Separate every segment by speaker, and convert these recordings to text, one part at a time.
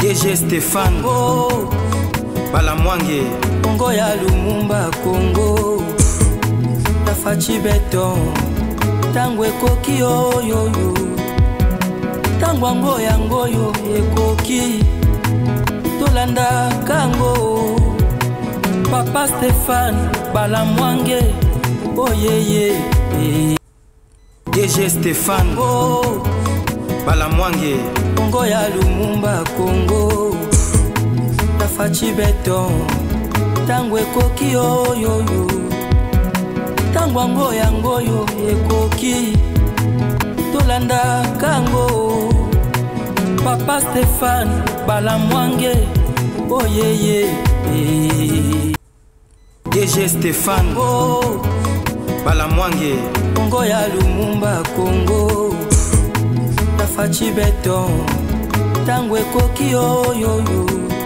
Speaker 1: DG Stéphane Balamwange
Speaker 2: Congo ya Lumumba Congo Tafachi Beton Tango ekoki oyoyo Tango yangoyo ekoki Tolanda kango Papa Stéphane Balamwange Oyeye
Speaker 1: DG Stéphane Balamwange
Speaker 2: Congo ya Lumumba Congo Tafachi Beton Tango ekoki oyoyo Tango yangoyo ekoki Tolanda kango Papa Stéphane Balamwange Oyeye
Speaker 1: DG Stéphane Balamwange
Speaker 2: Congo ya Lumumba Congo Tafachi Beton Tango ekoki oyoyo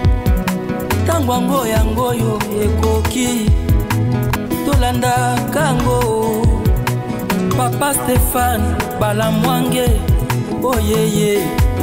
Speaker 2: Tango yangoyo ekoki Tolanda kango Papa Stéphane Balamwange Oyeye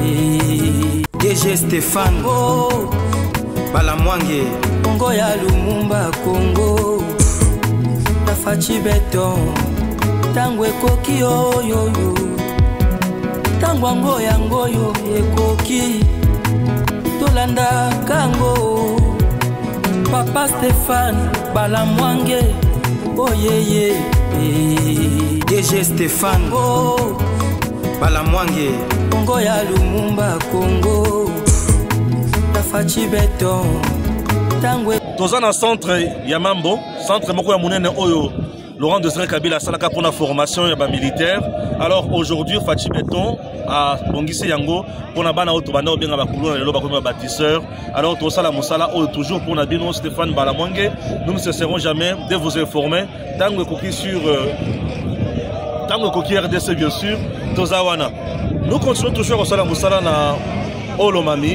Speaker 1: DG Stéphane Balamwange
Speaker 2: Congo ya Lumumba Congo Tafachi Beton Tango ekoki oyoyo Tango yangoyo ekoki Tolanda kango Papa Stéphane Balamwange Oyeye
Speaker 1: DG Stéphane Balamwange
Speaker 2: Congo ya Lumumba Congo Tafachi Beton Tango
Speaker 3: Tozana centre ya Mambo, centre moko ya munene oyo Laurent Désiré Kabila salaka pour la formation ya ba militaire. Alors aujourd'hui Fachi Beton a bongisi yango pour na bana oto bana obenga ba kuluna lelo ba comme bâtisseur. Alors to sala musala oyo toujours pour na bino Stéphane Balamwange. Nous ne cesserons jamais de vous informer tango koki sur tango koki RDC bien sûr tozawana. Nous continuons toujours au sala musala na Olomami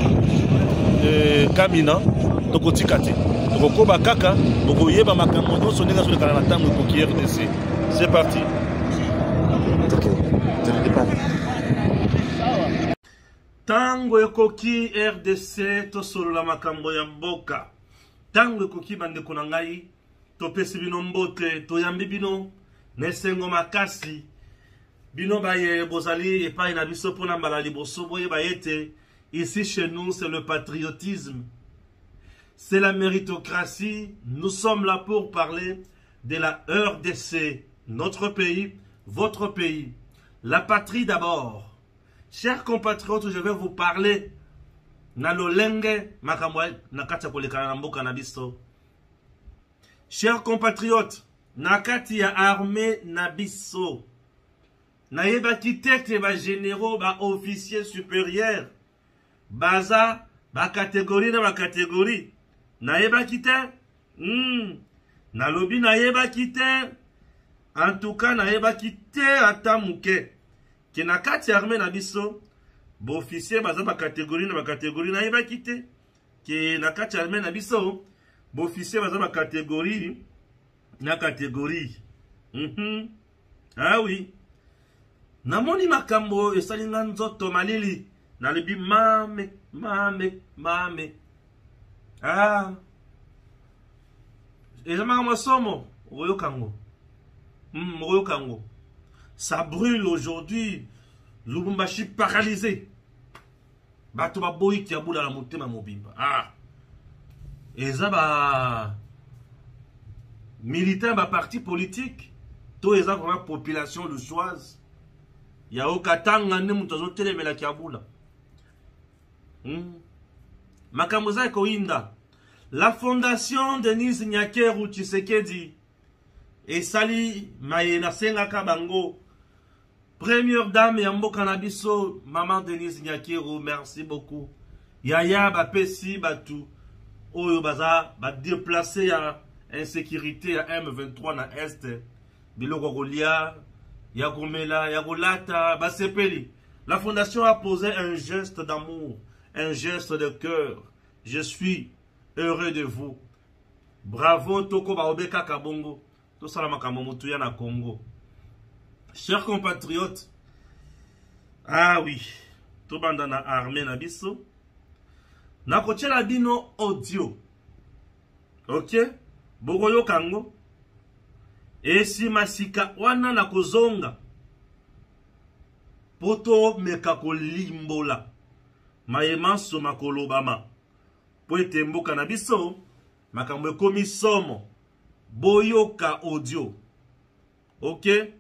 Speaker 3: Kamina tokotikati. Tokoba kaka tokoyeba makambo nyonso ndenge so lekana na tango koki RDC. C'est parti.
Speaker 4: OK. Tu ne dis pas.
Speaker 3: Tango ekoki RDC tosolola makambo ya mboka. Tango ekoki bandeko na ngai topesi bino mbote toyambi bino nesengo makasi. Bino baye bozali epai na biso pona mbala liboso boye bayete. Ici chez nous c'est le patriotisme. C'est la méritocratie. Nous sommes là pour parler de la RDC, notre pays, votre pays. La patrie d'abord. Chers compatriotes, je vais vous parler na lolenge makamwa na kati ya kolekana na mboka na biso. Chers compatriotes, na kati ya armée na biso. Na yeba kitete ba généraux, ba officiers supérieurs. Baza ba catégorie na ba catégorie. Na yeba kite? Na lobi na yeba kite? En tout cas, na yeba kite atamuke. Ke na kati armée na biso, bo officier baza ba catégorie na yeba kite. Ke na kati armée na biso, bo officier baza ba catégorie na catégorie. Ah oui. Namoni makambo esalinga nzoto malili. Na lebi mame. Ah. Et jamais masomo, Royokango. Royokango. Ça brûle aujourd'hui. Lubumbashi paralysé. Batoba boy qui a bout dans la montée ma mobimba. Ah. Et ça ba militaire ba parti politique. Tout les vraiment population de choise. Ya okatanga ne mutazo telemela ki abula. Makamuza Koinda. La fondation Denise Nyakeru Tshisekedi et Sali Mayena Senga Kabango, première dame Yambo Kanabiso, maman Denise Nyakeru, merci beaucoup. Yaya Bapesi Batu, Oyo Baza, ba déplacé à insécurité à M23 na Est, Biloko Golia, Yagomela, Yagolata, Basepeli. La fondation a posé un geste d'amour, un geste de cœur. Je suis heureux de vous. Bravo Toko Baobeka Kabongo. Tout ça la Moutuya na Congo. Chers compatriotes, ah oui, tout bandana armée na biso. nakotiela bino audio. Ok? Bogoyo kango. Esi masika wana nakozonga. Poto mekako limbola. Mayemanso makolobama. Po ete mboka na biso. Makambo ekomi somo. Boyoka audio. Ok?
Speaker 5: Avec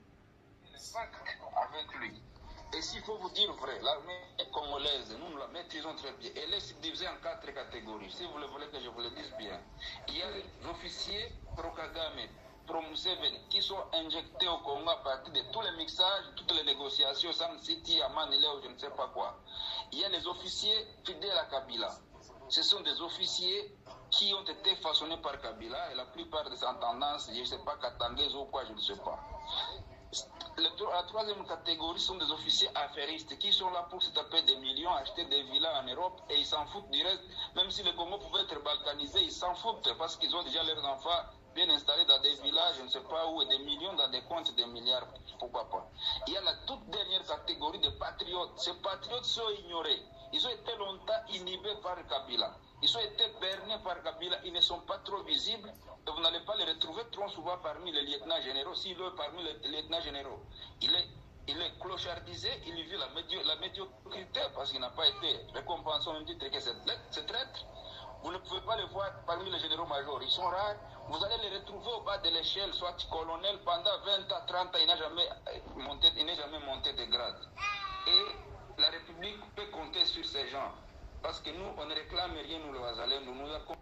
Speaker 5: lui. Et s'il faut vous dire vrai, l'armée congolaise, nous la maîtrisons très bien. Elle est divisée en 4 catégories. Si vous le voulez que je vous le dise bien. Il y a les officiers pro-Kagame, pro-Museveni, qui sont injectés au Congo à partir de tous les mixages, toutes les négociations, Sam City, Amanile ou je ne sais pas quoi. Il y a les officiers fidèles à Kabila. Ce sont des officiers qui ont été façonnés par Kabila et la plupart de ces tendances, je ne sais pas, Katangais ou quoi, je ne sais pas. La troisième catégorie sont des officiers affairistes qui sont là pour se taper des millions, acheter des villas en Europe et ils s'en foutent du reste. Même si le Congo pouvait être balkanisé, ils s'en foutent parce qu'ils ont déjà leurs enfants bien installés dans des villages, je ne sais pas où, et des millions dans des comptes des milliards, pourquoi pas. Il y a la toute dernière catégorie de patriotes. Ces patriotes sont ignorés. Ils ont été longtemps inhibés par Kabila. Ils ont été bernés par Kabila. Ils ne sont pas trop visibles. Et vous n'allez pas les retrouver trop souvent parmi les lieutenants généraux. S'il est parmi les lieutenants généraux, il est clochardisé, il vit la médiocrité parce qu'il n'a pas été récompensé au même titre que c'est traître. Vous ne pouvez pas les voir parmi les généraux-majors. Ils sont rares. Vous allez les retrouver au bas de l'échelle, soit colonel, pendant 20 à 30 ans, il n'est jamais monté de grade. Et la République peut compter sur ces gens. Parce que nous, on ne réclame rien, nous, le Wazalendo.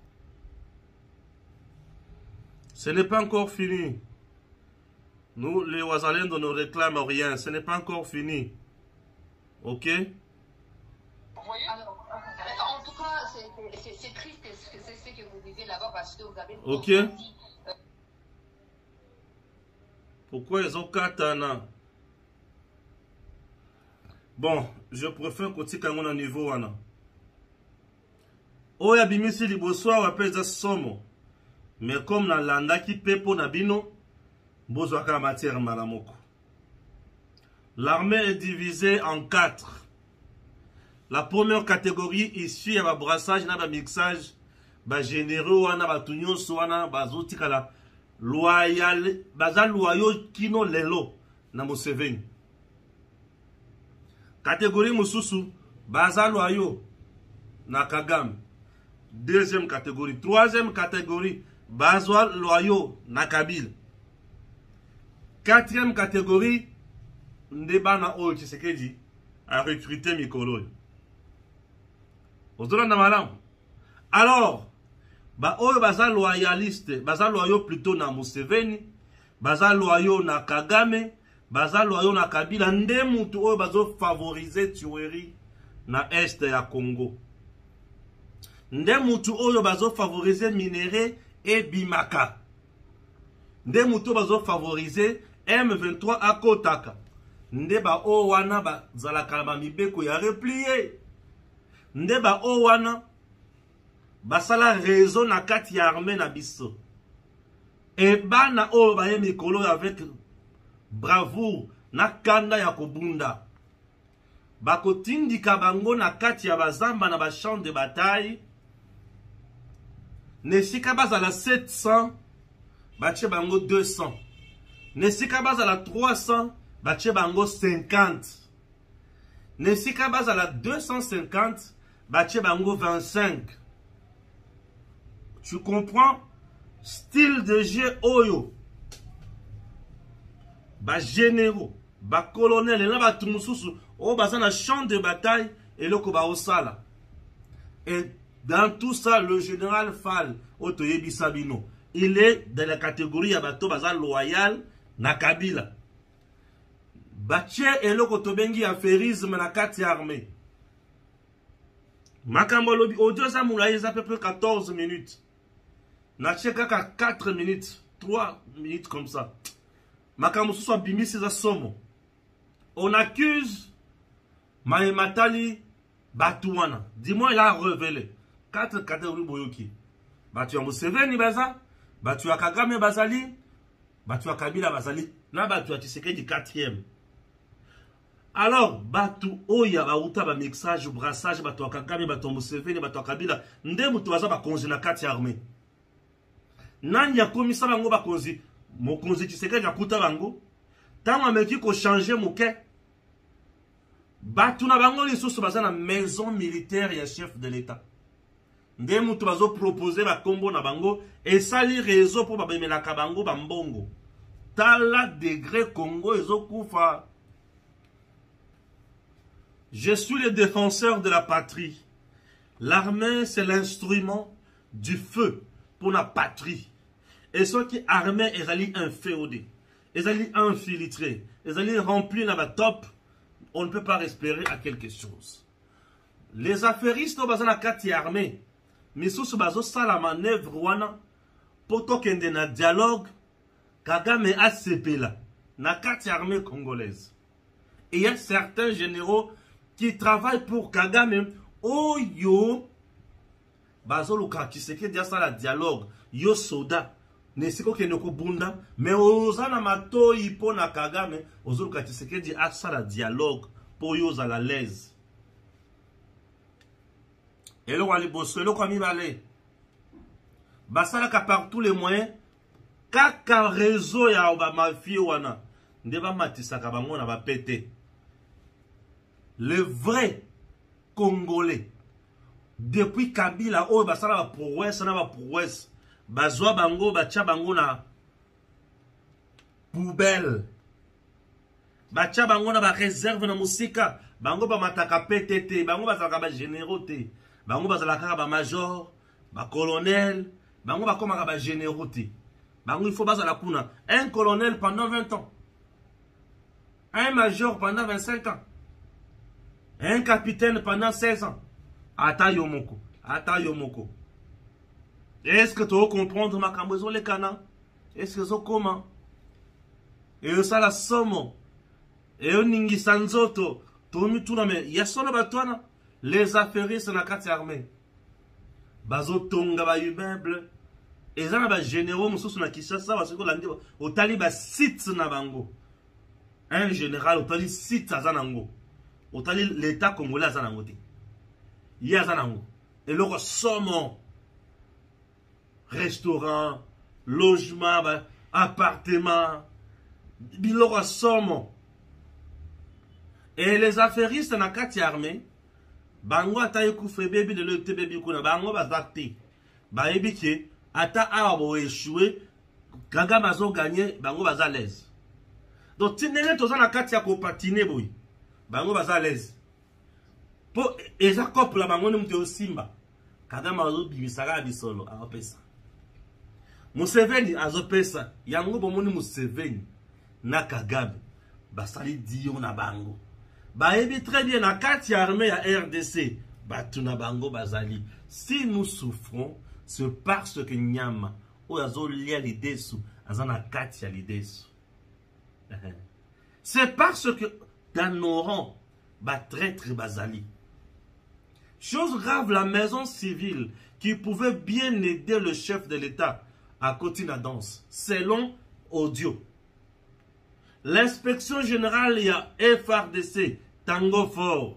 Speaker 3: Ce n'est pas encore fini. Nous, les Wazalendo, ne réclament rien. Ce n'est pas encore fini. Ok?
Speaker 5: Vous voyez?
Speaker 6: Alors, en tout cas, c'est triste c'est ce que vous vivez là-bas parce que vous avez...
Speaker 3: Ok? Pourquoi ils ont katana? Bon, je préfère côté quand on a niveau wana. Oya bimisi liboswa wapeza somo. Mais comme na landa ki pepo na bino, bozwaka matière malamoko. L'armée est divisée en 4. La première catégorie issue à brassage na mixage, ba généraux wana ba tunyoso wana bazotikala loyal, baza loyaux kino lelo na Museveni. Catégorie mususu baza loyaux na Kagame. Deuxième catégorie. Troisième catégorie baza loyaux na Kabila. Quatrième catégorie ndebana oyo Tshisekedi a recruté Mikolo. Alors, oyo baza loyaliste, baza loyaux plutôt na Museveni, baza loyaux na Kagame, baza loyaux na Kabila, nde mutu oyo bazo favoriser tuerie na est ya Congo. Nde mutu oyo bazo favoriser minéré et bimaka. Nde mutu bazo favoriser M23 à Kotaka. Nde ba o wana bazalaka ba mibeko ya replier. Nde ba o wana basala réseau na kati ya armée na biso. Et bana o baye mikolo avec bravoure na kanda ya kobunda. Bakotindika bango na kati ya bazamba na ba champ de bataille. Nesika bazala 700, bache bango 200. Nesika bazala 300, bache bango 50. Nesika bazala 250, bache bango 25. Tu comprends? Style de jeu oyo. Ba généraux, ba colonel, et là ba tumususu, o baza na champ de bataille, et loko ba osala. Et dans tout ça, le général Fall, Otoyebi Sabino, il est dans la catégorie ya bato baza loyal na Kabila. Bache et loko tobengi affairisme na kati armée. Makambo lobi, audio sa moulaye à peu près 14 minutes. Na cheka 4 minutes, 3 minutes comme ça. Makambo soit bimi c'est somo. On accuse Mahematali Batouana. Dis-moi, il a révélé 4 catégories boyoki. Batu ya Museveni baza, batu ya Kagame bazali, batu ya Kabila bazali, na batu ya Tshisekedi 4e. Alors, batu oya bauta ba mixage, brassage, batu akakami, batu Museveni, batu akabila, nde mutu waza bakonzi na kati armée. Nani ya komisa bango bakonzi, mokonzi Tshisekedi akuta bango, tango ameki ko changer muke, batu na bango lisusu baza na maison militaire ya chef de l'État. Nde mutu bazo proposer ba kombo na bango, esali réseau pour babemelaka bango bambongo. Tala degré Congo ezo kufa. Je suis le défenseur de la patrie. L'armée, c'est l'instrument du feu pour la patrie. Et ceux qui armés, ils allaient inféodés, ils allaient infiltrés, ils allaient remplir la top. On ne peut pas espérer à quelque chose. Les affairistes, ils ont kati armée. Mais sous ce bazo, ça la manœuvre, wana, poto kende na dialogue, Kagame ACP là, na kati armée congolaise. Et il y a certains généraux qui travaillent pour Kagame. Oh yo, bazo luka Tshisekedi dia ça la dialogue, yo soda, ne siko kenoko bunda, mais ozana mato ipo na Kagame, ozo luka Tshisekedi a ça la dialogue pour yo za la l'aise. Et le wali bosso, le kwami balé. Basala ka par tous les moyens, kaka réseau ya ba mafia wana, ndeba matisa ka bango na ba pété. Le vrai Congolais, depuis Kabila, oh, basala ba prouesse, na ba prouesse, bazwa bango, bacha bango na poubelle, bacha bango na ba réserve na musika, bango ba mataka PTT, bango bazalaka ba généraux te, bango bazalaka ba major, ba colonel, bango ba komaka ba généraux te, bango il faut bazala kuna, un colonel pendant 20 ans, un major pendant 25 ans, un capitaine pendant 16 ans. Ata yomoko. Ata yomoko. Est-ce que tu vas comprendre ma cambozo le cana? Est-ce que c'est comment? Et ça la somme. Et on ningi sanzoto. Tomi tout mais il y a solo batwana. Les affairistes na kati armée. Bazo tonga ba immeuble. Et ça na ba généraux mususu na Kinshasa parce que landi au taliba site na bango. Un général au tali site azanango. Au tali l'état congolais azanango te. Yazanango. Et le saumon, restaurant, logement, appartement, le saumon. Et les affairistes na kati armée, bango ataye koufre baby de le baby kuna bango bazakti. Ba ebike ata abo échoué, Kagame azo gagné, bango baza à l'aise. Donc tinene toza na kati ya ko patiner boy. Bango baza à l'aise. Po eza couple la bango mte osimba. Kagame azo bimisaka bisolo a pesa. Museveni azo pesa. Yango bomoni Museveni na Kagame basali diyo na bango. Ba ebi très bien na kati armée ya RDC. Batu na bango bazali. Si nous souffrons, c'est parce que nyama o azo lia lidesu azana kati ya lidesu. C'est parce que dans nos rangs ba traître bazali. Chose grave, la maison civile qui pouvait bien aider le chef de l'État à continuer la danse, selon audio. L'inspection générale, il y a FRDC, Tango Fort.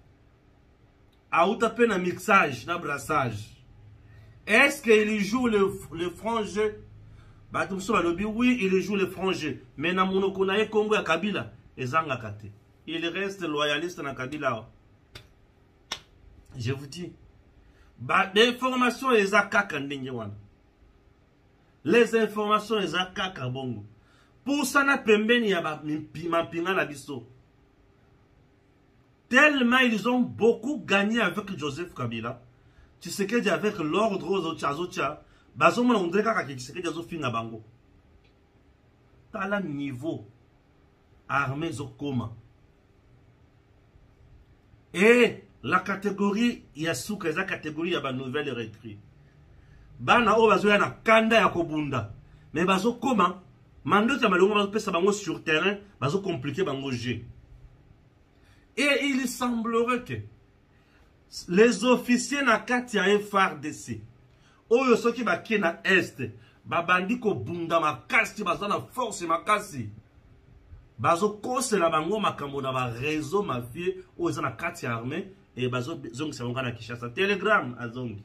Speaker 3: A outapé na mixage, na brassage. Est-ce qu'il joue le franc jeu? Oui, il joue le franc jeu. Mais na monokonaye Congo ya Kabila, ezanga kate. Il reste loyaliste na Kabila. Je vous dis, les informations les akaka ndengwana. Les informations les akaka bongo. Pour ça na pembeni ya mampinga na biso. Tellement ils ont beaucoup gagné avec Joseph Kabila. Tu sais que avec l'ordre aux autres, bazomo na ondreka ka Tshisekedi azo finga bango. Tala niveau armée zokoma. Et la catégorie Yasuka, la catégorie ya ba nouvelle recrue. Bana o bazo ya na kanda ya kobunda. Mais bazo koma mando ya malongo bazo pesa bango sur terrain, bazo compliquer bango jeu. Et il semblerait que les officiers na kati ya FRDC oyo soki baki na est babandi ko bunda makasi bazana force makasi bazo kosela bango makambo na ba réseau mafieux o ezana kati ya armée et bazo zongi salonga na Kinshasa. Telegram azongi.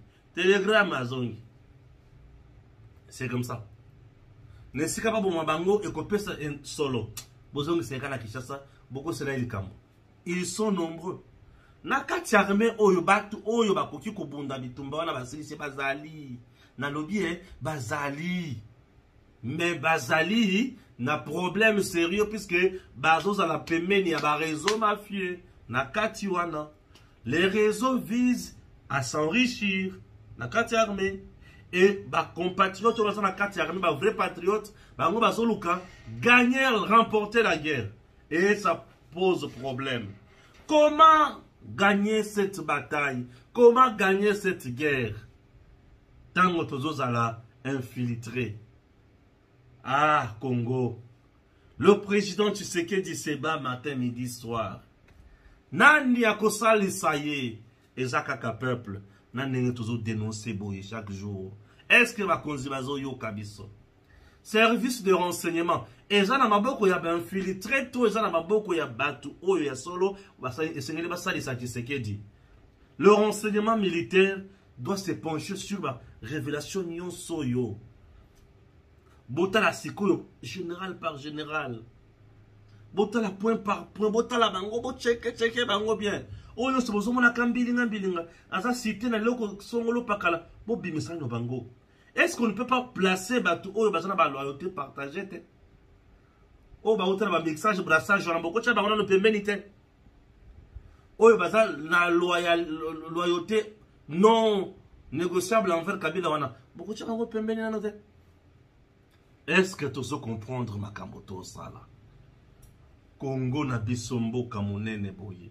Speaker 3: C'est comme ça. Ne sika pas bon bango et kopesa en solo. Bozongi seka na Kinshasa, boko sela ilikambo. Ils sont nombreux. Na kati armée oyo batu oyo bakoki kobunda bitumba wana basilisi bazali. Na lobi bazali. Mais bazali na problème sérieux puisque bazo za la pemeni ya ba réseau mafieux na kati wana. Les réseaux visent à s'enrichir na kati armée. Et bah compatriotes au na kati armée, bah vrais patriotes, bah on va soluka gagner, remporter la guerre. Et ça pose problème. Comment gagner cette bataille? Comment gagner cette guerre? Tango tozozala infiltré. Ah Congo. Le président Tshisekedi Seba matin, midi, soir. Nani akosali saye ezakaka peuple. Nani toujours dénoncer boye chaque jour. Est-ce que va konzibazo yo kabiso? Service de renseignement. Ezana maboko ya infiltré to ezana maboko ya batu oyo ya solo esengeli basali sa Tshisekedi. Le renseignement militaire doit se pencher sur la révélation nyonso yo. Botala sikoyo général par général. Botala point par point, botala bango bo check bango bien. Oyo se bozo mona kambilinga asa cité na loko songolo pakala bo bimisa no bango. Est-ce qu'on ne peut pas placer batu oyo bazana ba loyauté partagée te? O ba otala ba mixage brassage na boko cha bango no pembeni te. Oyo bazana na loyauté non négociable envers Kabila wana. Boko cha bango pembeni na no te. Est-ce que tu sais comprendre makambo to sala? Congo na bisombo kamunene boye.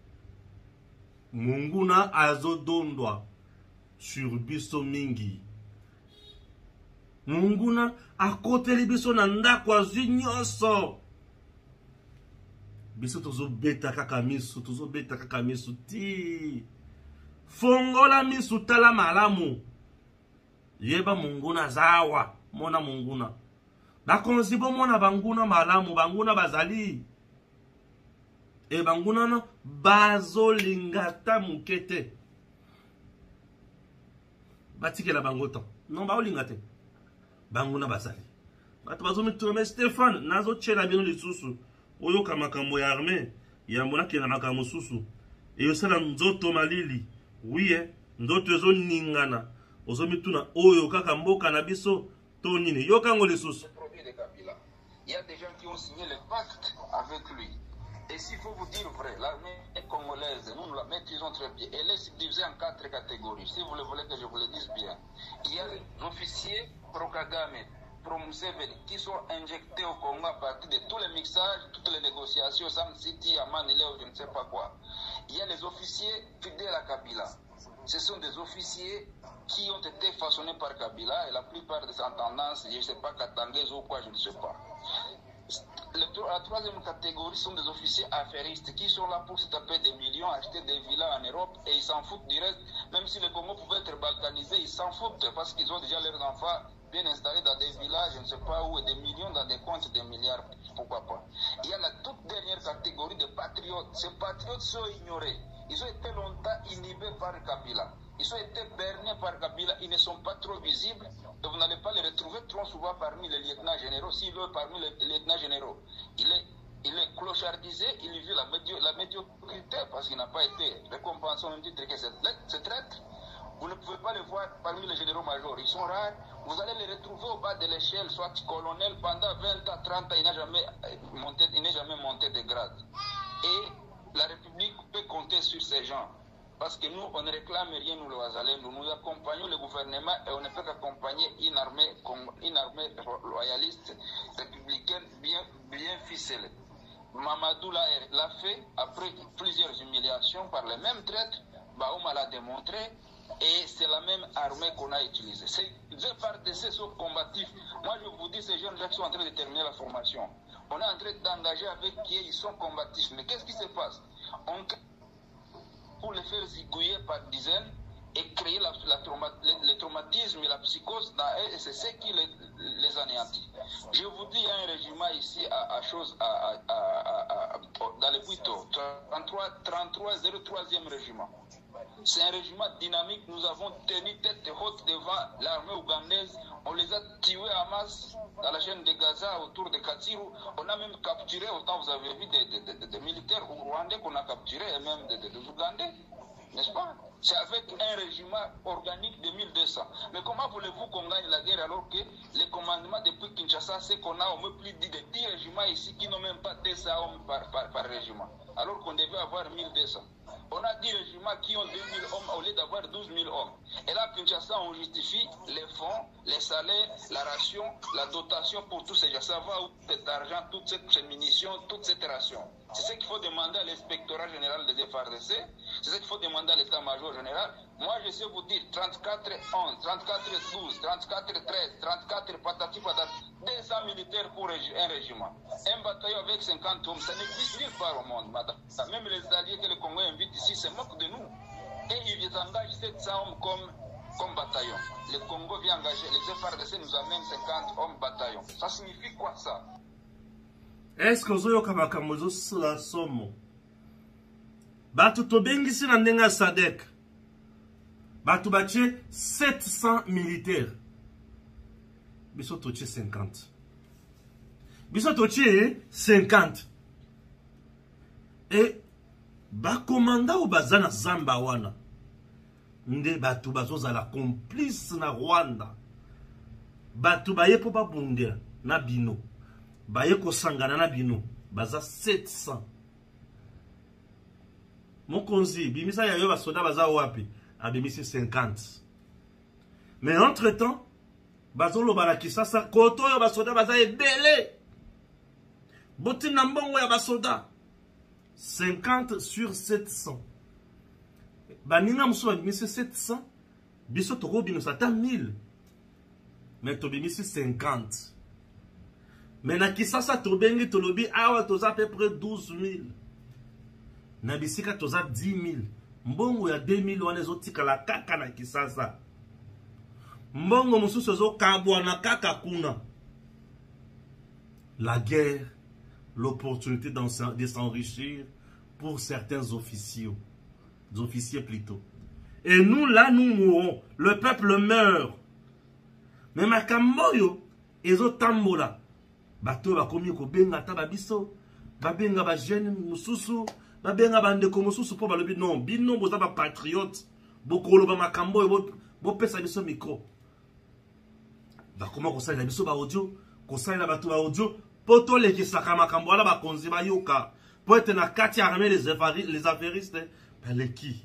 Speaker 3: Munguna azodondwa sur biso mingi. Munguna akoteli biso na ndako azwi nyonso. Biso tozo beta kaka misu ti. Fongola misu tala malamu. Yeba munguna zawa. Mona munguna. Bakonzibo mona banguna malamu, banguna bazali. E banguna no bazo lingata mukete. Batike la bangota. Non ba lingate. Banguna bazali. Bato bazo mitome Stéphane nazo tchela bino lisusu. Oyo kamakambo ya armée ya mona kena makambo susu. E yo sala nzoto malili. Oui ndoto ezo ningana. Ozo mituna oyo kaka mboka na biso. Il y
Speaker 5: a des gens qui ont signé le pacte avec lui. Et s'il faut vous dire vrai, l'armée congolaise, nous la maîtrisons très bien. Elle est divisée en 4 catégories. Si vous le voulez que je vous le dise bien. Il y a les officiers pro-Kagame, pro-Museveni, qui sont injectés au Congo à partir de tous les mixages, toutes les négociations, Sam City, Amanile, ou je ne sais pas quoi. Il y a les officiers fidèles à Kabila. Ce sont des officiers qui ont été façonnés par Kabila et la plupart de ces tendances, je ne sais pas, katangaises ou quoi, je ne sais pas. La troisième catégorie sont des officiers affairistes qui sont là pour se taper des millions, acheter des villas en Europe et ils s'en foutent du reste. Même si le Congo pouvait être balkanisé, ils s'en foutent parce qu'ils ont déjà leurs enfants bien installés dans des villages, je ne sais pas où, et des millions dans des comptes, des milliards, pourquoi pas. Il y a la toute dernière catégorie de patriotes. Ces patriotes sont ignorés. Ils ont été longtemps inhibés par Kabila. Ils ont été bernés par Kabila. Ils ne sont pas trop visibles. Et vous n'allez pas les retrouver trop souvent parmi les lieutenants généraux. S'il veut parmi les lieutenants généraux, il est clochardisé. Il vit la médiocrité parce qu'il n'a pas été récompensé au même titre que ce traître. Vous ne pouvez pas les voir parmi les généraux-majors. Ils sont rares. Vous allez les retrouver au bas de l'échelle, soit colonel, pendant 20 ans, 30 ans. Il n'est jamais monté de grade. Et la République peut compter sur ces gens. Parce que nous, on ne réclame rien, nous, les Ouazalais. Nous accompagnons le gouvernement et on ne peut qu'accompagner une armée loyaliste, républicaine, bien ficelée. Mamadou l'a fait après plusieurs humiliations par les mêmes traîtres. Baouma l'a démontré. Et c'est la même armée qu'on a utilisée. Ces FARDC sont combatifs. Moi, je vous dis, ces jeunes gens qui sont en train de terminer la formation. On est en train d'engager avec qui ils sont combatifs. Mais qu'est-ce qui se passe? Pour les faire zigouiller par dizaines, et créer le traumatisme et la psychose dans eux, et c'est ce qui les anéantit. Je vous dis, il y a un régiment ici dans les Buito, 33e régiment. C'est un régiment dynamique. Nous avons tenu tête haute devant l'armée ougandaise. On les a tués à masse dans la chaîne de Gaza, autour de Katsiru. On a même capturé, autant vous avez vu des militaires rwandais qu'on a capturés, et même des Ougandais, n'est-ce pas? C'est avec un régiment organique de 1200. Mais comment voulez-vous qu'on gagne la guerre alors que les commandements depuis Kinshasa, c'est qu'on a au moins plus de 10 régiments ici qui n'ont même pas 200 hommes par régiment, alors qu'on devait avoir 1200. On a 10 régiments qui ont 2000 hommes au lieu d'avoir 12 000 hommes. Et là, Kinshasa, on justifie les fonds, les salaires, la ration, la dotation pour tous ces gens. Ça va où cet argent, toutes ces munitions, toute cette ration. C'est ce qu'il faut demander à l'inspectorat général des FARDC. C'est ce qu'il faut demander à l'état-major général. Moi, je sais vous dire 34-11, 34-12, 34-13, 34 patati patati, 200 militaires pour un régiment. Un bataillon avec 50 hommes, ça n'existe nulle part au monde, madame. Même les alliés que le Congo invite ici se moquent de nous. Et ils engagent 700 hommes comme bataillon. Le Congo vient engager, les FARDC nous amènent 50 hommes bataillon. Ça signifie quoi ça?
Speaker 3: Est-ce que vous avez la somme? Batu tobengisi na ndenga Sadek. Batu bache 700 militaires. Biso toche 50. Biso toche 50. Et ba commanda ou bazana zamba wana. Nde batu bazoza la complice na Rwanda. Batu baye po ba bundia na bino. Baye ko sangana na bino. Baza 700. Mokonzi, bimisa ya yo basoda baza wapi? Abimisi 50. Mais entre-temps, bazolo barakisa sa koto yo basoda baza ebele. Boti na mbongo ya basoda. 50 sur 700. Baninga musu babimisi 700. Biso toko bino sata 1000. Mais to bimisi 50. Mais na kisasa to bengi to lobi awa toza à peu près 12 000. Na bisika toza 10 000. Mbongo ya 2000 wana ezotika la kaka na kisasa. Mbongo mususu ezo kabwa na kaka kuna. La guerre, l'opportunité de s'enrichir pour certains officiers. Des officiers plutôt. Et nous là, nous mourons. Le peuple meurt. Mais makamboyo ezo tambola. Bato bakomi ko benga ta babiso. Babenga ba jeune mususu. Babenga bandeko mususu po balobi non. Bino boza ba patriote. Bokolo ba makamboyo bo pesa biso micro. Bakoma ko sala biso ba audio. Ko sala bato ba audio. Poto lekisaka makambo ala bakonzi bayoka. Po ete na kati armée les affairistes. Baleki.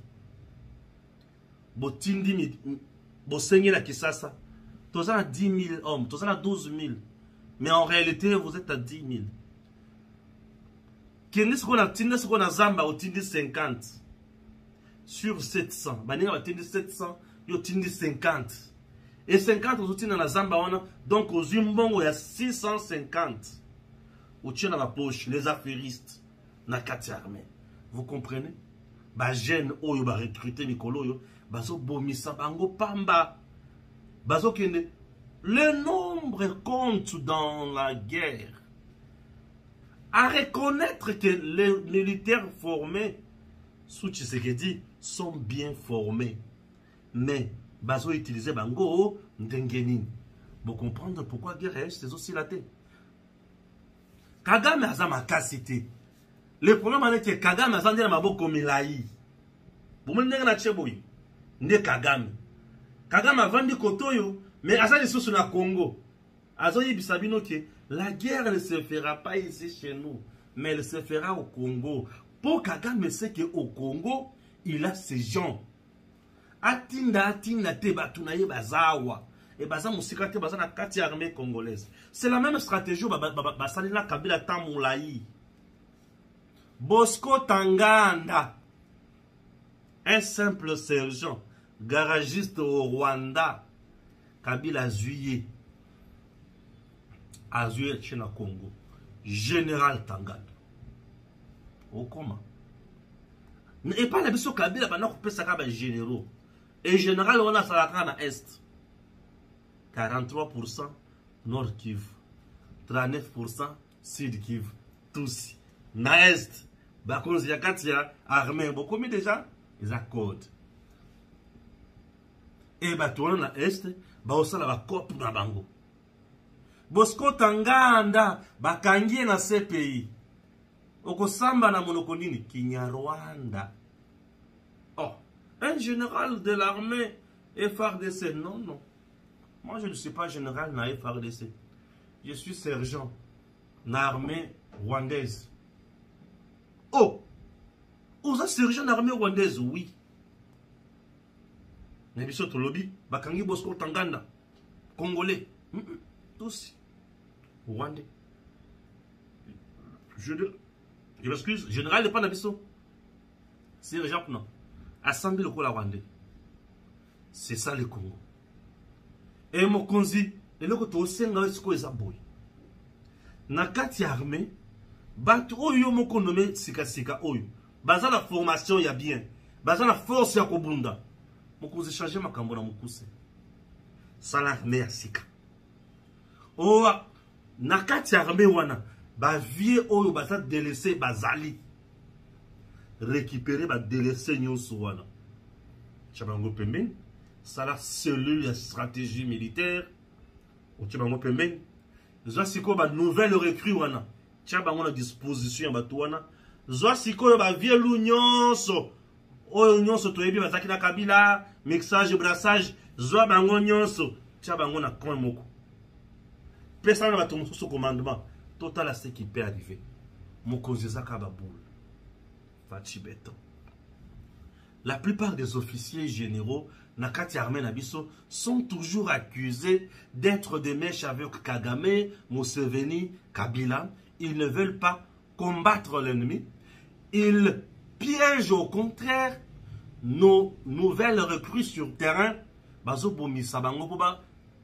Speaker 3: Botindi bosengi la kisasa. Toza na 10 000 hommes. Toza na 12 000. Mais en réalité, vous êtes à 10 000. Qu'est-ce qu'on a Zamba au Tindi 50 sur 700. Baninga au Tindi 700, au Tindi 50. Et 50 au Tindi na Zamba on donc aux Zimbongo il y a 650. Au tien dans la poche les affairistes na kati armée. Vous comprenez? Ba jeune oyo ba recruter Nicolo yo, bazo bomisa bango pamba. Bazo kende. Le nombre compte dans la guerre. À reconnaître que les militaires formés sous Tshisekedi sont bien formés. Mais, bazo utiliser bango ndengenin. Vous comprendre pourquoi la guerre est aussi la tête. Kagame a ma cassité. Le problème est que Kagame a zandi na maboko milayi. Vous me n'avez pas cheboui. Nde Kagame. Kagame a vendu kotoyo. Mais à ça, les sous na Congo. Azoyi bisabino que la guerre ne se fera pas ici chez nous, mais elle se fera au Congo. Pour Kagame sait que au Congo, il a ces gens. Atinda te batunaye bazawa. Et baza musika te baza na kati armée congolaise. C'est la même stratégie basalila Kabila Tamoulaï. Bosco Tanganda. Un simple sergent, garagiste au Rwanda. Kabila a zuyé chez le Congo. Général Tanganda. Au comment? Et pas la biso Kabila, pendant qu'on peut s'accaber généraux. Et général, on a Salaka na Est. 43% Nord Kivu. 39% Sud Kivu. Tous. Na Est. Bakonzi ya kati ya armée. Bon, combien déjà? Ils accordent. Et batouna na Est. Baosala bakopu na bango. Bosco Tanganda. Bakangie na CPI. Okosamba na monoko nini? Kinyarwanda. Oh. Un général de l'armée FARDC. Non, non. Moi, je ne suis pas général na FARDC. Je suis sergent na armée rwandaise. Oh! Vous êtes sergent na armée rwandaise? Oui. Mais biso to lobby, bakangi Bosco Tanganda. Congolais. Tous. Rwandais. Je m'excuse. Général n'est pas na biso. Sergent non. Assemblée le Kola Rwandais. C'est ça le Congo. Et Mokonzi, et le Koto Senga Esko Ezaboy. Nakati armée, bat Oyo Moko nommé Sika Oyo. Baza la formation ya bien. Baza la force ya Kobunda. Mokonzi changer makambo na Mokuse. Ça l'armée ya Sika. Oh, Nakati armée wana. Ba vie Oyo baza délaissé Bazali. Récupérer ba délaissé nyonso wana. Chabango pemben, ça la cellule de stratégie militaire. Ou chabango pemben, zoasiko ba nouvelle recrue wana. Chabango na disposition ba wana. Zoasiko ba vielu nyonso. Oyo nyonso toyebi bazaki na Kabila, mixage brassage, zoa bango nyonso. Chabango na coin moko. Pesa na ba tomoso commandement. Total à ce qui peut arriver. Mokonzi zaka ba boule. La plupart des officiers généraux Nakati Armée Nabiso sont toujours accusés d'être des mèches avec Kagame, Museveni, Kabila. Ils ne veulent pas combattre l'ennemi. Ils piègent au contraire nos nouvelles recrues sur terrain. Bazo bomisa bango poba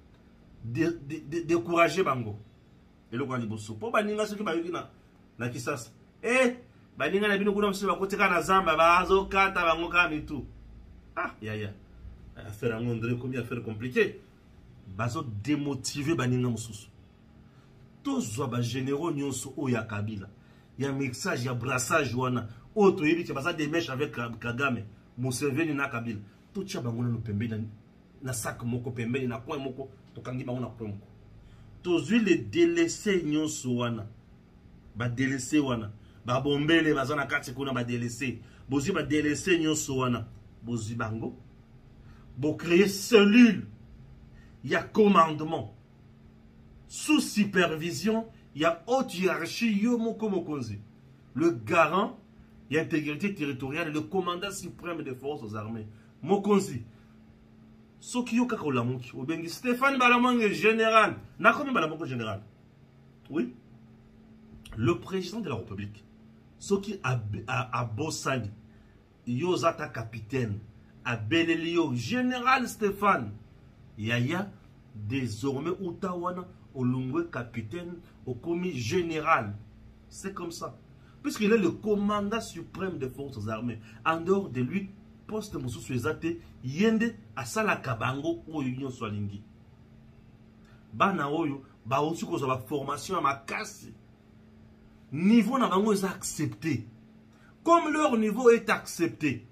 Speaker 3: décourager bango. Et le grand liboso. Poba ninga ce qui va venir na kisasa. Baninga na bino kuna msiba kotika na zamba bazo kata bango kama tout. Ah ya. Affaire en André comme affaire compliquée. Bazo démotiver baninga mususu. Tozwa ba généraux nyonso oya Kabila. Ya mixage ya brassage wana. Auto yebi ke baza des mèches avec Kagame, Museveni na Kabila. Tout cha bango na pembeni na sac moko pembeni na coin moko to kangi bango na coin moko. Tozwi les délaissés nyonso wana. Ba délaissés wana. Ba bombele bazana kati kuna ba délaissé bozi ba délaissé nyonso wana bozi bango bo créer cellule il y a commandement sous supervision il y a haute hiérarchie yo moko mokonzi le garant il y a intégrité territoriale le commandant suprême des forces armées mokonzi soki yo kaka olamuki obengi Stéphane Balamonge général na komi Balamonge général oui le président de la République ce qui a Bossani, Yozata capitaine, a Belelio, général Stéphane, Yaya, désormais Outawana, Olungwe capitaine, au commis général. C'est comme ça. Puisqu'il est le commandant suprême des forces armées. En dehors de lui, poste Moussou Suezate, Yende, Asala Kabango, ou Union Swalingi. Bana Oyo, ba aussi cause de formation à ma casse. Niveau n'a pas accepté. Comme leur niveau est accepté,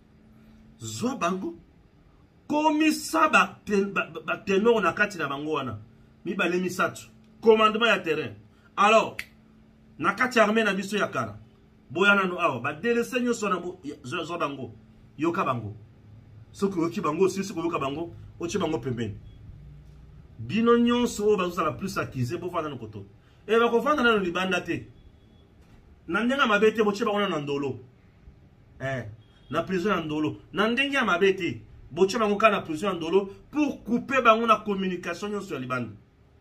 Speaker 3: Zoa Bango, comme ça, tenor na kati na bango wana, mi balemi satu, commandement ya terrain. Alors, na kati armée na biso ya kara, boyana no awa, ba délaissé nyoso na Zoa Bango, yoka bango. Soki yoki bango, si yoka bango, ochi bango pembeni. Bino nyonso ba zo la plus accusé pour fanda no koto. E ba ko fanda na libanda te. Nandenga mabete boche bango na ndolo. Na prison na ndolo. Nandenga mabete boche bango ka na prison na ndolo pour couper bango na communication sur libanda.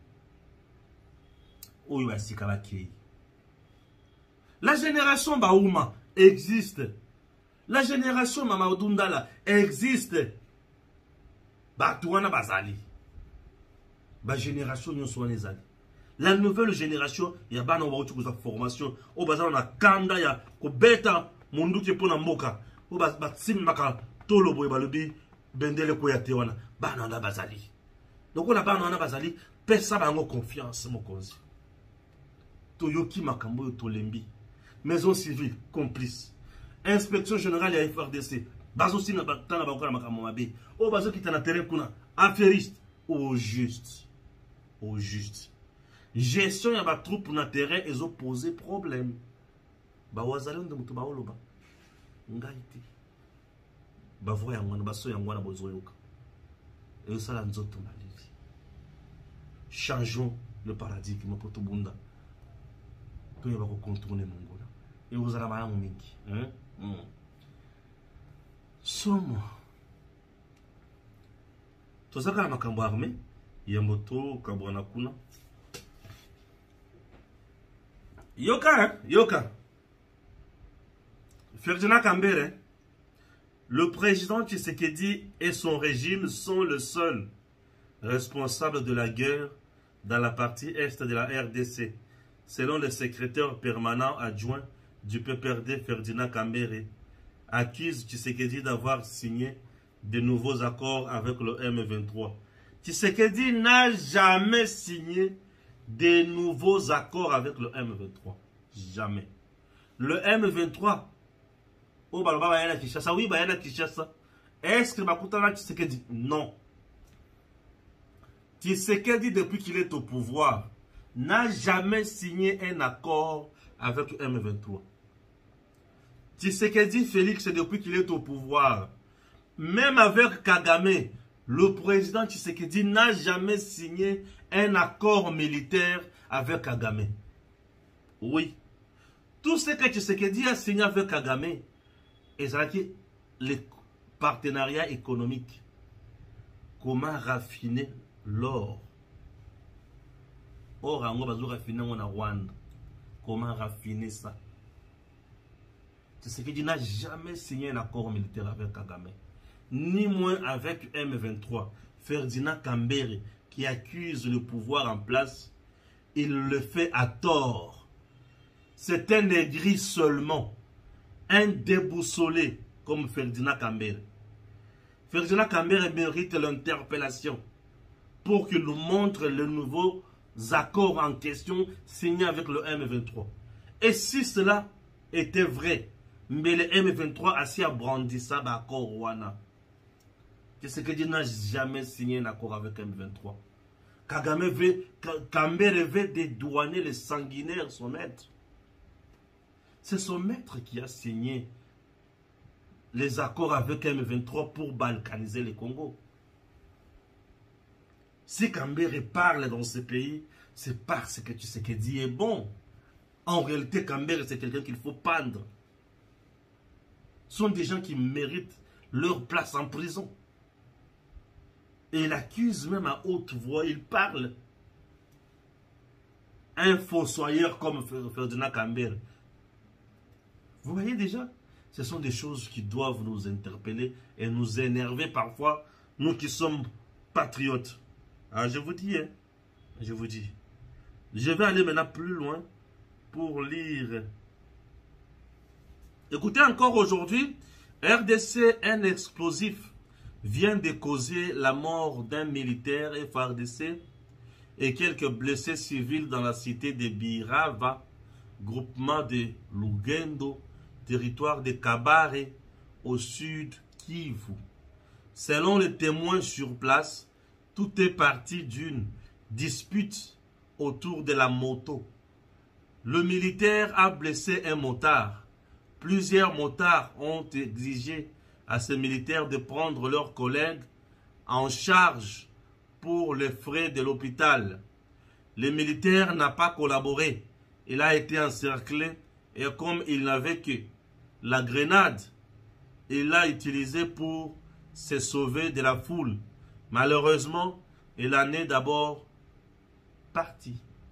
Speaker 3: Oyo asika bakei. La génération Baouma existe. La génération Mamadou Ndala existe. Batouana Bazali. Ba génération nyonso wanezali. La nouvelle génération, il y a bana wautu kuza formation, o bazana na kanda ya ko beta mundu ke pona mboka, o batim maka tolo boy balobi bendele koyate wana bana na bazali donc on a bana na bazali pesa bango confiance mokonzi toyoki makambo yo tolembi maison civile complice inspection générale ya FRDC bazo sina batana bakola makambo mabe o bazo kitana terrain kuna affairiste au juste gestion ya ba troupe na terrain ezo poser problème ba wazali ndo mutu ba oloba ngaiti ba voya ngwana ba so ya ngwana bozoyoka et ça la nzoto malili changeons le paradigme pour tout bunda to yeba ko contourner mongola et vous allez ba mingi somo tozaka makambo armé ya moto kabwana kuna yoka Ferdinand Kambere, le président Tshisekedi et son régime sont le seul responsable de la guerre dans la partie est de la RDC, selon le secrétaire permanent adjoint du PPRD Ferdinand Kambere, accuse Tshisekedi d'avoir signé de nouveaux accords avec le M23. Tshisekedi n'a jamais signé de nouveaux accords avec le M23. Jamais. Le M23, oh, bah, Kinshasa, oui, bah, Kinshasa. Est-ce que Bakutana Tshisekedi? Non. Tshisekedi, depuis qu'il est au pouvoir, n'a jamais signé un accord avec le M23. Tshisekedi Félix, depuis qu'il est au pouvoir, même avec Kagame, le président Tshisekedi n'a jamais signé un accord militaire avec Kagame. Oui. Tout ce que Tshisekedi a signé avec Kagame, et c'est les partenariats économiques. Comment raffiner l'or? Or, on va raffiner en Rwanda. Comment raffiner ça? Tshisekedi n'a jamais signé un accord militaire avec Kagame. Ni moins avec M23. Ferdinand Kambere, qui accuse le pouvoir en place, il le fait à tort. C'est un aigri seulement. Un déboussolé comme Ferdinand Kambere. Ferdinand Kambere mérite l'interpellation pour qu'il nous montre les nouveaux accords en question signés avec le M23. Et si cela était vrai, mais le M23 a si brandi ça d'accord Rwanda. Tshisekedi n'a jamais signé un accord avec M23. Kambere veut dédouaner les sanguinaires, son maître. C'est son maître qui a signé les accords avec M23 pour balkaniser le Congo. Si Kambere parle dans ce pays, c'est parce que Tshisekedi est bon. En réalité, Kambere, c'est quelqu'un qu'il faut pendre. Ce sont des gens qui méritent leur place en prison. Et il accuse même à haute voix, il parle. Un fossoyeur comme Ferdinand Kambere. Vous voyez déjà, ce sont des choses qui doivent nous interpeller et nous énerver parfois, nous qui sommes patriotes. Ah, je vous dis, hein, je vous dis. Je vais aller maintenant plus loin pour lire. Écoutez encore aujourd'hui, RDC, un explosif vient de causer la mort d'un militaire FARDC et quelques blessés civils dans la cité de Birava, groupement de Lugendo, territoire de Kabare, au sud Kivu. Selon les témoins sur place, tout est parti d'une dispute autour de la moto. Le militaire a blessé un motard. Plusieurs motards ont exigé à ces militaires de prendre leurs collègues en charge pour les frais de l'hôpital. Le militaire n'a pas collaboré. Il a été encerclé et comme il n'avait que la grenade, il l'a utilisée pour se sauver de la foule. Malheureusement, il en est d'abord parti.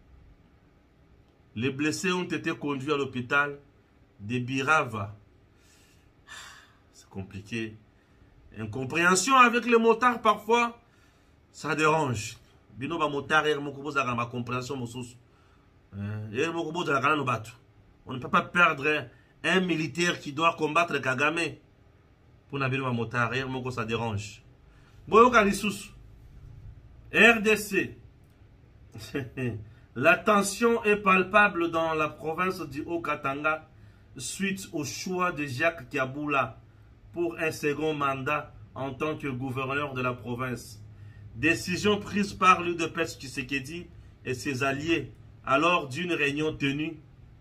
Speaker 3: Les blessés ont été conduits à l'hôpital de Birava. C'est compliqué. Incompréhension avec les motards parfois, ça dérange. Bino ba motard er moko bozaka ma compréhension mosusu. Er moko bozaka na batu. On ne peut pas perdre un militaire qui doit combattre Kagame. Pour na bino ba motard er moko ça dérange. Boyoka lisusu. RDC. La tension est palpable dans la province du Haut-Katanga suite au choix de Jacques Kiaboula pour un second mandat en tant que gouverneur de la province. Décision prise par l'UDPS Tshisekedi et ses alliés alors d'une réunion tenue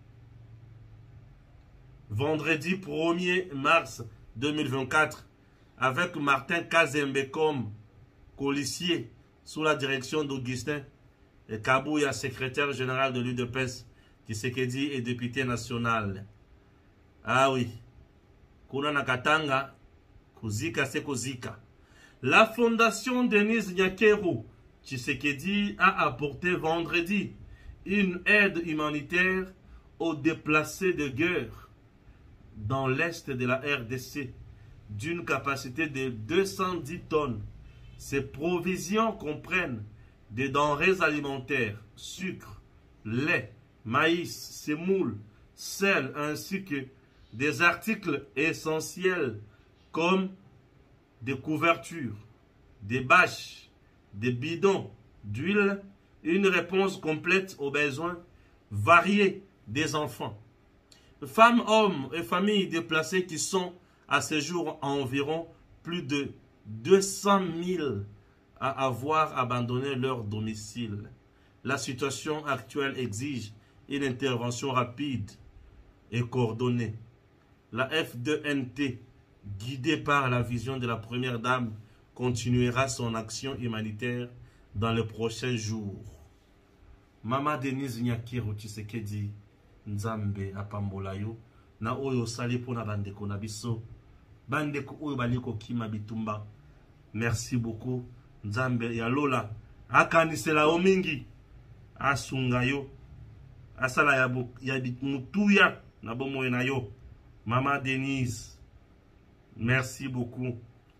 Speaker 3: vendredi 1er mars 2024 avec Martin Kazembe comme policier sous la direction d'Augustin Kabouya, secrétaire général de l'UDPS Tshisekedi et député national. Ah oui, kuna nakatanga kuzika se kuzika. La fondation Denise Nyakeru Tshisekedi a apporté vendredi une aide humanitaire aux déplacés de guerre dans l'est de la RDC d'une capacité de 210 tonnes. Ces provisions comprennent des denrées alimentaires, sucre, lait, maïs, semoule, sel, ainsi que des articles essentiels comme des couvertures, des bâches, des bidons d'huile, une réponse complète aux besoins variés des enfants. Femmes, hommes et familles déplacées qui sont à ce jour environ plus de 200 000 à avoir abandonné leur domicile. La situation actuelle exige une intervention rapide et coordonnée. La F2NT, guidée par la vision de la première dame, continuera son action humanitaire dans les prochains jours. Mama Denise Nyakeru Tshisekedi Nzambe apambolayo na oyo sali pona bandeko na biso bandeko oyo baliko kima bitumba. Merci beaucoup Nzambe ya lola akanisela o mingi asunga yo asala ya mutuya na bomoye na yo. Mama Denise, merci beaucoup.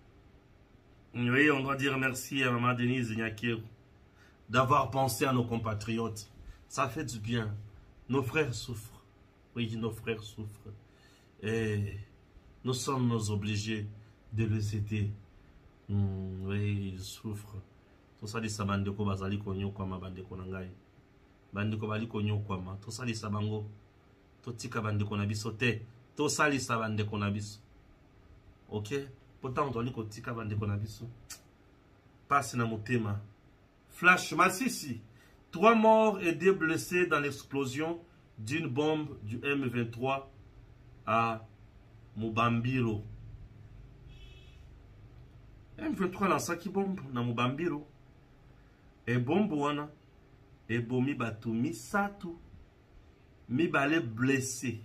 Speaker 3: Oui, on doit dire merci à Maman Denise Nyakeru d'avoir pensé à nos compatriotes. Ça fait du bien. Nos frères souffrent. Oui, nos frères souffrent. Et nous sommes obligés de les aider. Oui, ils souffrent. Tout ça, les bandeko bazali konyo kwa ma bandeko nangai. Bandeko bali konyo kwa ma. Tout ça, les sabango. Tout tika bandeko na biso te. Tout ça, les sabandeko na biso. Ok? Pourtant, on doit dire tika bandeko na biso. Passe na motema. Flash Massissi. 3 morts et 2 blessés dans l'explosion d'une bombe du M23 à Mubambiro. M23 lança qui bombe na Mubambiro. Et bombe wana. Et bomi batu misatu. Mi balé blessé.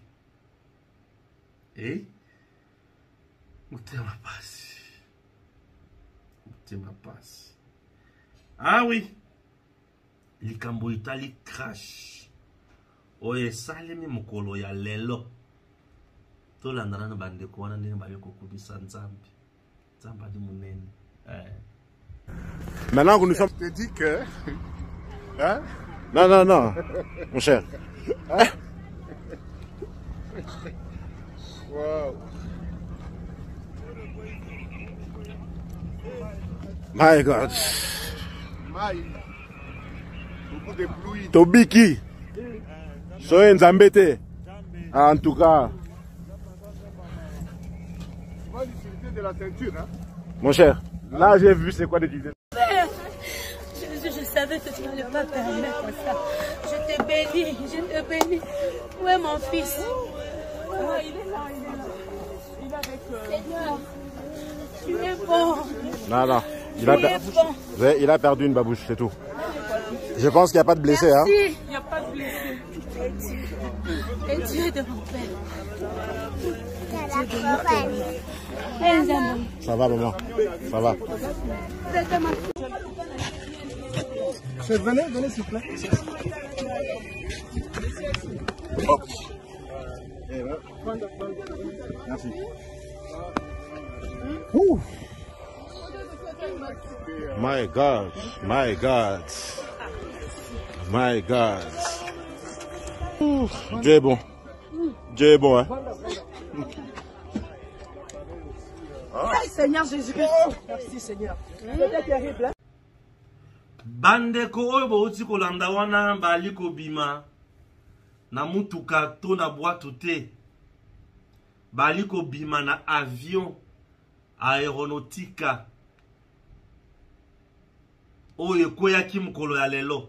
Speaker 3: Et Mutema passe. Mutema passe. Ah oui. Likambo Itali crash. Oye salemi mukolo ya lelo. Tolandana na bandeko wana ndenge bali kokubisa Nzambe. Nzamba di munene.
Speaker 7: Maintenant que nous sommes...
Speaker 8: Je te dis que... Hein?
Speaker 7: Non, non, non, mon cher.
Speaker 8: Wow.
Speaker 7: My God.
Speaker 8: Beaucoup de pluie.
Speaker 7: Tobiki. Soye Nzambete. En tout cas.
Speaker 8: Tu vois l'utilité de la ceinture, hein?
Speaker 7: Mon cher, là j'ai vu c'est quoi d'utiliser.
Speaker 9: Je savais que tu n'allais pas permettre ça. Je te bénis, je te bénis. Où est mon fils? Ah, il est là, il est là. Il est avec... Tu es bon.
Speaker 7: Non, non. Il a perdu une babouche, c'est tout. Je pense qu'il n'y a pas de blessé.
Speaker 9: Merci.
Speaker 7: Hein?
Speaker 9: Il n'y a pas de blessé. Et Dieu de mon père. Dieu de mon père.
Speaker 7: Ça va, maman. Ça va.
Speaker 8: Venez, venez s'il vous plaît.
Speaker 7: Hop. Merci. Ouh. My God, my God, my God. Ouh. Dieu est bon. Dieu est bon, hein.
Speaker 9: Seigneur Jésus-Christ. Merci Seigneur. C'est terrible. Hein?
Speaker 3: Bandeko oyo bouti kolanda wana bali kobima na mutuka to na boîte te. Bali kobima na avion aéronautique oyo koyaki mukolo ya lelo.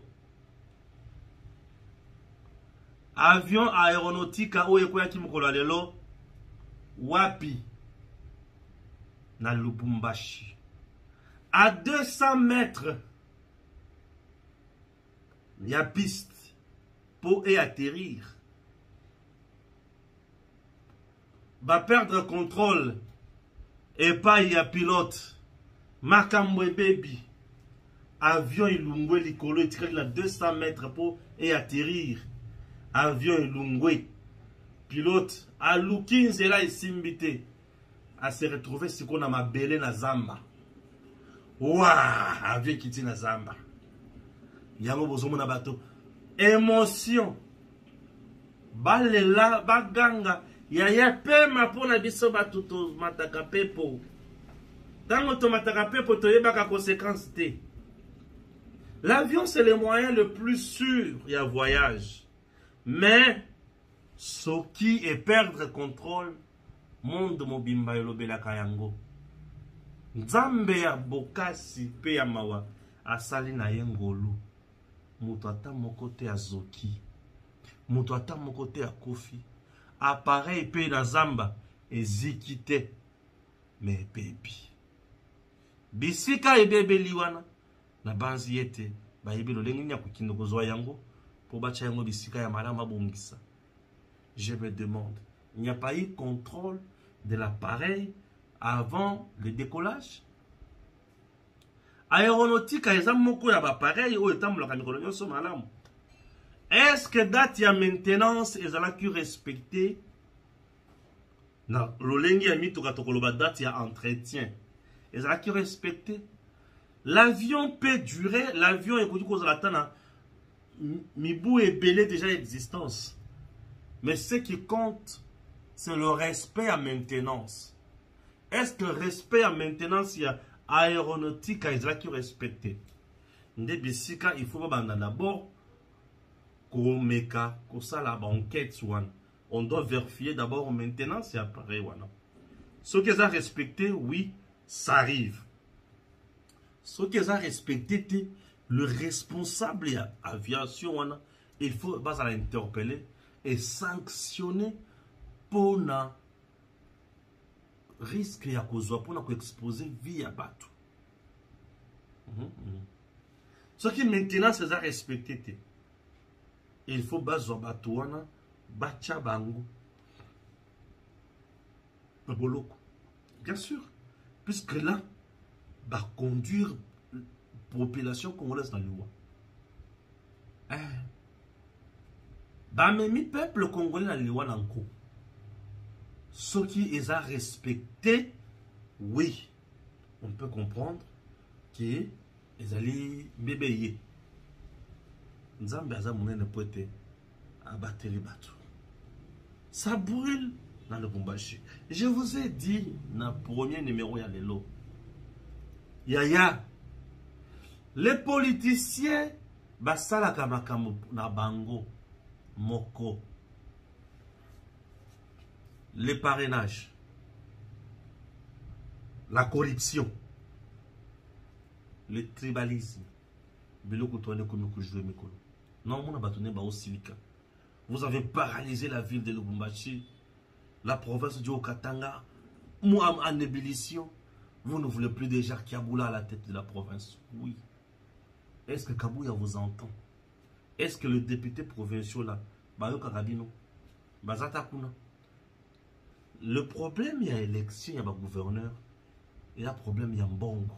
Speaker 3: Avion aéronautique oyo koyaki mukolo ya lelo wapi na Lubumbashi. À 200 mètres il y a piste pour y atterrir. Va perdre contrôle et pas y a pilote. Makambwe baby. Avion ilungwe likolo etikali na 200 mètres pour y atterrir. Avion ilungwe. Pilote a lukinzela isimbite. A se retrouver si qu'on a ma belle na zamba. Ouah, avion kiti na zamba. Yango bozomo na bato. Émotion. Balela, baganga. Yaya pema pona biso batuto mataka pepo. Tango to mataka pepo to yebaka conséquence te. L'avion c'est le moyen le plus sûr y a voyage. Mais ce qui est perdre contrôle monde mobimba yolobela kayango. Nzambe ya bokasi pe ya mawa asali na yengolu. Mutu ata moko te ya zoki. Mutu ata moko te ya kofi. Appareil pe na zamba eziki te. Me baby. Bisika ebebe liwana na banzi yete ba yebi lolengi nya kukindo kozwa yango po bacha yango bisika ya malama bongisa. Je me demande, il n'y a pas eu contrôle de l'appareil avant le décollage? Aéronautique a eza moko ya appareil o etambolaka mikolo nyonso malamu. Est-ce que date ya maintenance ezalaki respecté? Na lolengi ya mituka tokoloba date ya entretien ezalaki respecté? L'avion peut durer, l'avion ekoki kozala tana mibu ebele déjà existence. Mais ce qui compte, c'est le respect à maintenance. Est-ce que le respect à maintenance, il y a aéronautique, il y a qui respecté? Il faut d'abord qu'on meka, qu'on ça la banquette. On doit vérifier d'abord la maintenance et après. Ce qu'ils ont respecté, oui, ça arrive. Ce qu'ils ont respecté, le responsable de l'aviation, il faut l'interpeller et sanctionner pour na risque ya kozwa pour na ko exposer vie ya bato. Ce qui maintenant c'est à respecter. Il faut bazwa bato wana bacha bango. Boloko. Bien sûr, puisque là va conduire population congolaise dans le loi. Bah, mais mi peuple congolais na liwa nanko. Ce qui est à respecter, oui, on peut comprendre que les alliés bébéyés. Nzambe aza monene poete abattre les bateaux. Ça brûle dans le Lubumbashi. Je vous ai dit dans le premier numéro ya lelo. Yaya, les politiciens basala kamakamu na bango. Moko, les parrainages, la corruption, le tribalisme. Non, vous avez paralysé la ville de Lubumbashi, la province du Haut-Katanga, en ébullition. Vous ne voulez plus déjà Kaboula à la tête de la province. Oui. Est-ce que Kabouya vous entend? Est-ce que le député provincial là, le problème, il y a élection, il y a gouverneur, il y a problème, il y a mbongo.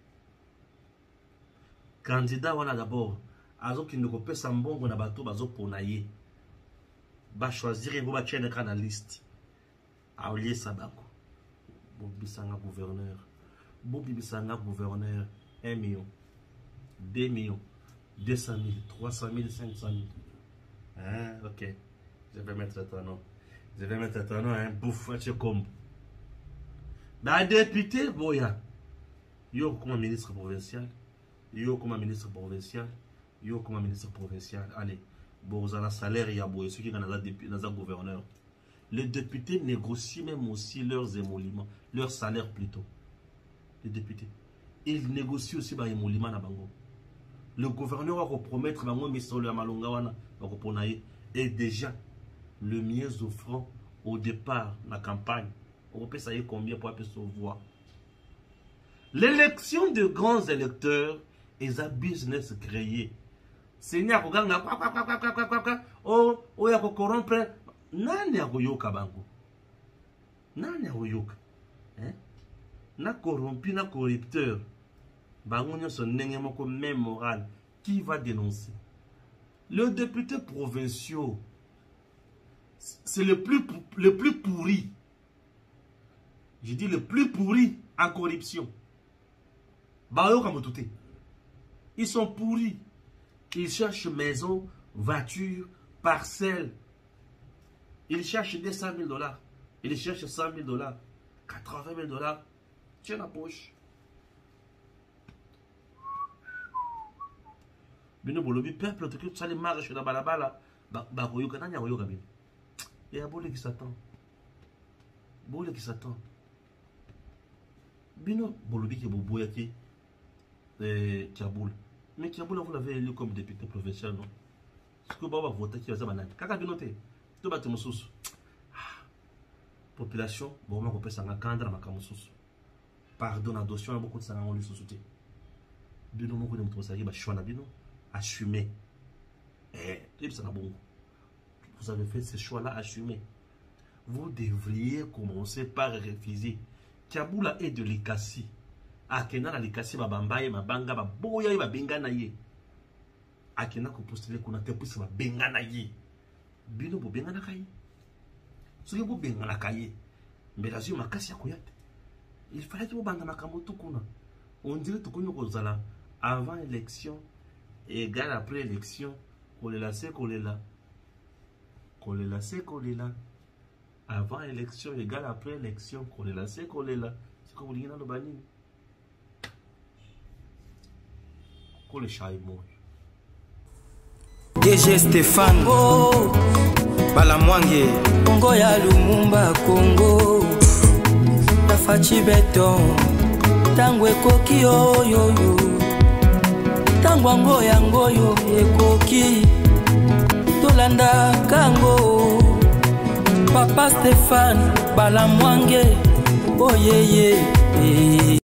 Speaker 3: Candidat, on a d'abord, azo qui ne peut pas mbongo na bateau, bazo ponaye. Ba choisir et vous ba tienne na liste. Aoulier Sabako. Bobisanga gouverneur. Bobisanga gouverneur. 1 million. 2 millions. 200 000, 300 000, 500 000. Ah, ok. Je vais mettre ton nom. Je vais mettre ton nom, hein. Bouffe, tu comme. La député, boya. Yo comme ministre provincial. Yo comme ministre provincial. Yo comme ministre provincial. Allez, bon, vous avez un salaire, il y a boya. Ceux qui sont dans un gouverneur. Les députés négocient même aussi leurs émoluments. Leur salaire plutôt. Les députés. Ils négocient aussi les émoluments na bango. Le gouverneur va promettre bango misolo ya malonga wana va koponaye. Et déjà, le mieux offrant au départ, la campagne, on peut savoir combien pour se voir. L'élection de grands électeurs est un business créé. Seigneur, oh, ya corrompre, nani ya koyoka bango. Nani ya koyoka. Na corrompu, na corrupteur. Bango nyo son nenge moko même moral. Qui va dénoncer? Le député provinciaux, c'est le plus pourri. Je dis le plus pourri en corruption. Ils sont pourris. Ils cherchent maison, voiture, parcelle. Ils cherchent des 100 000 $. Ils cherchent 100 000 $, 80 000 $. Tiens la poche. Bino bolobi peuple to que ça les marche dans balabala ba koyoka nanya koyoka bino. Et a bolé qui s'attend. Bolé qui s'attend. Bino bolobi qui boboya qui Kiaboul. Mais Kiaboul vous l'avez élu comme député provincial non. Ce que baba voter qui va ça banane. Kaka binoté. To batte mususu. Population bon ma kopesa nga kandra makamususu. Pardon adoption beaucoup de ça on lui sous-souté. Bino moko de mutosaki ba choix na bino. Assumez. Vous avez fait ce choix-là, assumez. Vous devriez commencer par refuser. Kiaboula est de l'Ikasi. Akena la l'Ikasi, ma bambaye, ma banga, ma boya, ma bengana ye. Akena ko postule kuna te pousse ma bengana ye. Bino bo bengana kaye. Ce que vous bengana kaye. Mais la zio makasi ya koyate. Il fallait que vous banga makamoto kuna. On dirait tout qu'on kozala avant l'élection. Égal après élection, kolela se kolela. Kolela se kolela. Avant élection, égal après élection, kolela se kolela. C'est comme vous dites dans le banini. Kole chai moi.
Speaker 2: DG Stéphane, oh, Balamwange, Congo ya Lumumba, Congo, la fachi beton, tangwe koki yo yo yo. Tangwango yango yo ekoki tolanda kango Papa Stéphane Balamwange oh yeah yeah